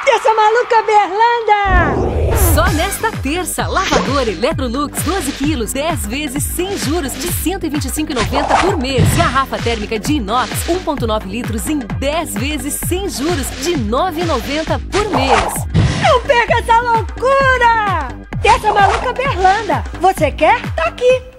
Terça Maluca Berlanda! Só nesta terça, lavador Electrolux 12 quilos, 10 vezes sem juros de R$ 125,90 por mês. Garrafa térmica de inox 1,9 litros em 10 vezes sem juros de R$ 9,90 por mês. Não perca essa loucura! Terça Maluca Berlanda! Você quer? Tá aqui!